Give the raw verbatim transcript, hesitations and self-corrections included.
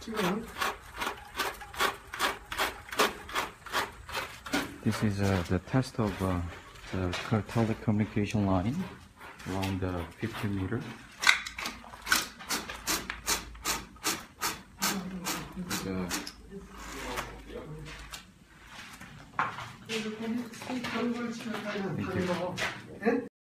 This is uh, the test of uh, the telecommunication line along the fifty meter. The Thank you.